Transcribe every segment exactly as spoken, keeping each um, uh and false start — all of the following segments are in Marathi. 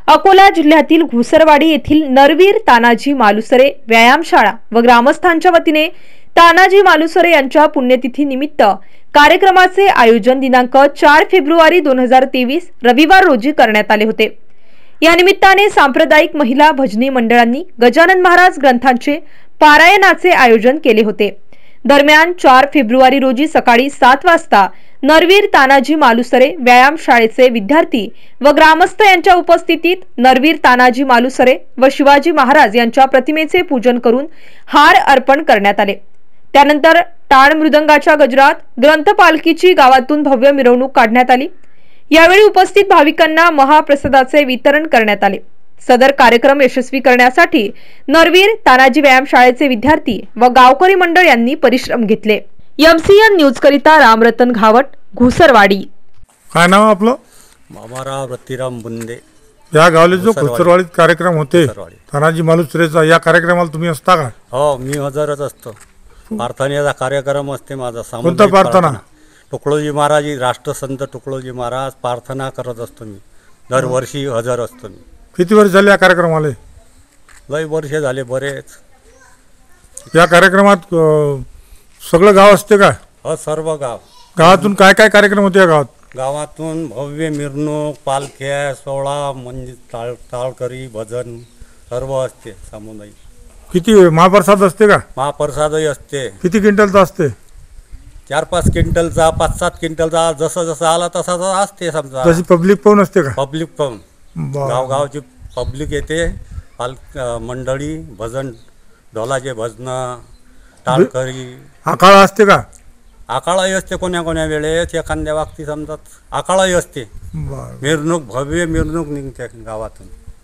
अकोला जिल्ह्यातील घुसरवाडी येथील नरवीर तानाजी मालुसरे व्यायामशाळा व ग्रामस्थांच्या वतीने तानाजी मालुसरे यांच्या पुण्यतिथी निमित्त कार्यक्रमाचे आयोजन दिनांक चार फेब्रुवारी दोन हजार तेवीस रविवार रोजी करण्यात आले होते। या निमित्ताने सांप्रदायिक महिला भजनी मंडळांनी गजानन महाराज ग्रंथांचे पारायणाचे आयोजन केले होते। दरम्यान चार फेब्रुवारी रोजी सकाळी सात वाजता नरवीर तानाजी मालुसरे व्यायाम शाळेचे विद्यार्थी व ग्रामस्थ यांच्या उपस्थितीत नरवीर तानाजी मालुसरे व शिवाजी महाराज यांच्या प्रतिमेचे पूजन करून हार अर्पण करण्यात आले। त्यानंतर टाळ मृदंगाच्या गजरात ग्रंथपालखीची गावातून भव्य मिरवणूक काढण्यात आली। यावेळी उपस्थित भाविकांना महाप्रसादाचे वितरण करण्यात आले। सदर कार्यक्रम यशस्वी करण्यासाठी नरवीर तानाजी व्यायाम शाळेचे विद्यार्थी व गावकरी मंडळ यांनी परिश्रम घेतले। एमसीएन न्यूज करिता रामरतन घावट, घुसरवाडी। काय नाव आपलं? मामाराव रतिराम बुंदे। या गावले जो घुसरवाडीत कार्यक्रम होते तानाजी मालुसरेचा, या कार्यक्रमाला तुम्ही असता का? हो, मी हजरच असतो। प्रार्थनेचा कार्यक्रम असते माझा। कोणता प्रार्थना? तुकडोजी महाराज, राष्ट्रसंत तुकडोजी महाराज प्रार्थना करत असतो मी। दरवर्षी हजर असतो मी। किती वर्ष झाले या कार्यक्रमाला? लय वर्ष झाले, बरेच। या कार्यक्रमात सगळं गाव असते का? हो, सर्व गाव। गावातून काय काय कार्यक्रम होते या गावात? गावातून भव्य मिरवणूक, पालख्या, सोहळा, म्हणजे टाळ टाळकरी, भजन सर्व असते सामुदायिक। किती महाप्रसाद असते का? महाप्रसादही असते। किती क्विंटलचा असते? चार पाच क्विंटलचा, पाच सात क्विंटलचा, जसं जसं आला तसा तसा असते समजा। तशी पब्लिक पण असते का? पब्लिक पण गावगावची पब्लिक येते, पाल मंडळी, भजन, ढोलाचे भजन, टाळकरी। आखाडा असते का? आखाडाही असते कोण्या कोण्या वेळेस, एखाद्या वागती समजत आखाडाही असते। मिरवणूक, भव्य मिरवणूक निघते गावातून।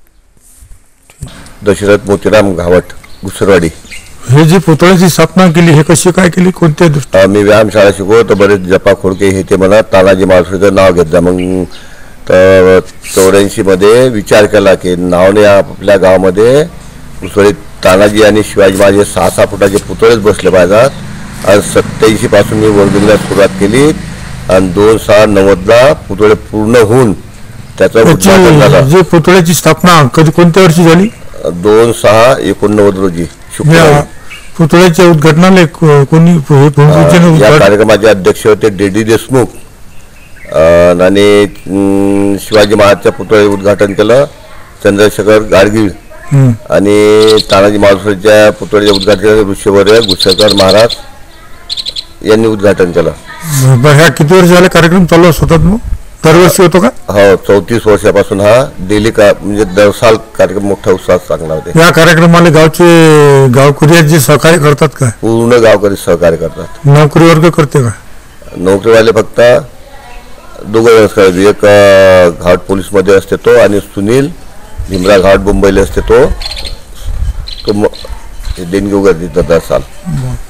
दशरथ मोतीराम घावट, घुसरवाडी। हे जी पुतळ्याची स्थापना केली, हे कशी काय केली, कोणत्या दृष्टी? मी व्यायामशाळा शिकवतो, बरेच जपा खोडके हे ते मला तानाजी मालुसरेचं नाव घेतलं। मग तर चौऱ्याऐंशी मध्ये विचार केला की नावने आपल्या गावामध्ये घुसरवाडीत तानाजी आणि शिवाजी महाराज सहा सहा फुटाचे पुतळेच बसले पाहिजेत। आणि सत्याऐंशी पासून मी वर्गणीला सुरुवात केली आणि दोन सहा नव्वदला पुतळे पूर्ण होऊन त्याचं उद्घाटन झालं। जी पुतळ्याची स्थापना कधी कोणत्या वर्षी झाली? दोन सहा एकोणनव्वद रोजी शुक्रवारी। पुतळ्याच्या उद्घाटनाला कोणी? या कार्यक्रमाचे अध्यक्ष होते डी देशमुख आणि शिवाजी महाराजच्या पुतळे उद्घाटन केलं चंद्रशेखर गाडगीळ आणि तानाजी मालुसरेच्या पुतळ्याचे उद्घाटन ऋषीवर्य घुसरकर महाराज यांनी उद्घाटन केलं। ह्या किती वर्ष झाले कार्यक्रम चालू असतात? मग दरवर्षी होतो का? हो, चौतीस वर्षापासून हा डेली का म्हणजे दर साल कार्यक्रम मोठा उत्साह चांगला होते। या कार्यक्रमाला गावचे गावकरी जे सहकार्य करतात का? पूर्ण गावकरी सहकार्य करतात। नोकरी वर्ग करते का? नोकरीवाले फक्त दोघं जण, एक घाट पोलीस मध्ये असते तो आणि सुनील भीमराव घाट मुंबईला असते तो तो देणगी वगैरे देतात दर साल।